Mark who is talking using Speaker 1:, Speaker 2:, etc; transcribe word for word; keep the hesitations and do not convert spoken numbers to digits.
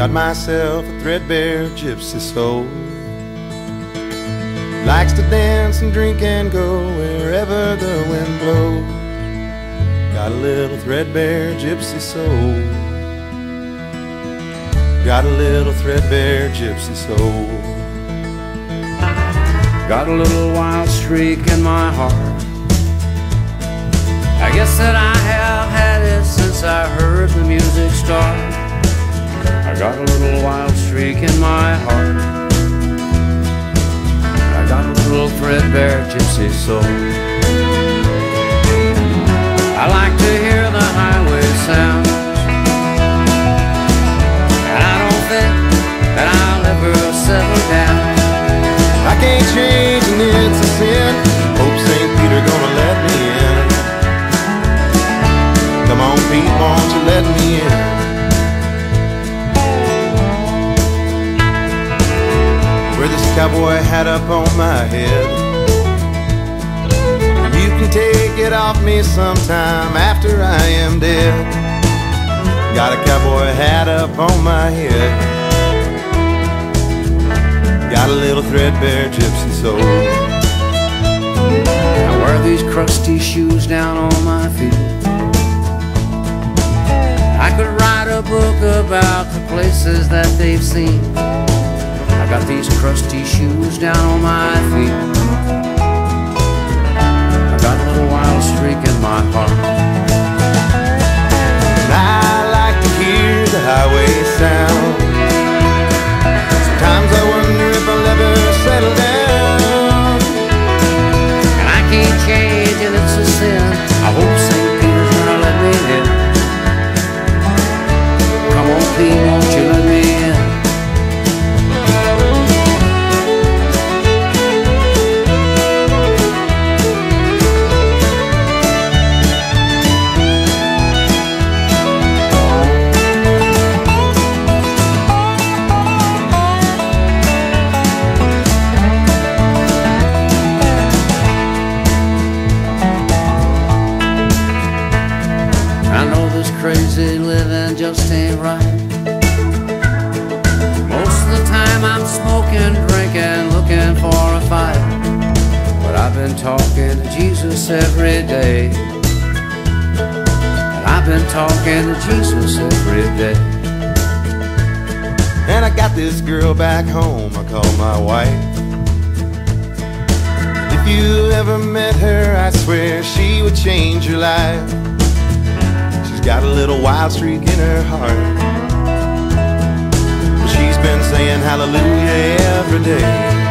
Speaker 1: Got myself a threadbare gypsy soul. Likes to dance and drink and go wherever the wind blows. Got a little threadbare gypsy soul. Got a little threadbare gypsy soul.
Speaker 2: Got a little wild streak in my heart. I guess that I have had it since I heard the music start. I got a little wild streak in my heart. I got a little threadbare gypsy soul. I like to hear the highway sound, and I don't think that I'll ever settle down.
Speaker 1: I can't change and it's a sin. Hope Saint Peter gonna let me in. Come on Pete, won't you let me in? Wear this cowboy hat up on my head. You can take it off me sometime after I am dead. Got a cowboy hat up on my head. Got a little threadbare gypsy soul.
Speaker 2: I wear these crusty shoes down on my feet. I could write a book about the places that they've seen. I got these crusty shoes down on my feet. I got a little wild streak in my heart.
Speaker 1: And I like to hear the highway sound. Sometimes I wonder if I'll ever settle down.
Speaker 2: And I can't change and it's a sin. I hope Saint Peter's gonna let me in. Come on Pete, won't you let me in? Crazy living just ain't right. Most of the time I'm smoking, drinking, looking for a fight. But I've been talking to Jesus every day. And I've been talking to Jesus every day.
Speaker 1: And I got this girl back home I call my wife. If you ever met her, I swear she would change your life. Got a little wild streak in her heart. She's been saying hallelujah every day.